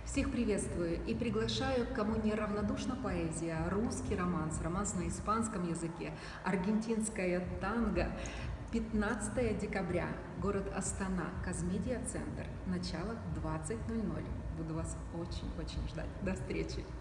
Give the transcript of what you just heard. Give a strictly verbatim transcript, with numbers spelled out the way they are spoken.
Всех приветствую и приглашаю, кому не равнодушна поэзия, русский романс, романс на испанском языке, аргентинская танго. пятнадцатое декабря, город Астана, Казмедиа-центр, начало двадцать ноль ноль. Буду вас очень-очень ждать. До встречи!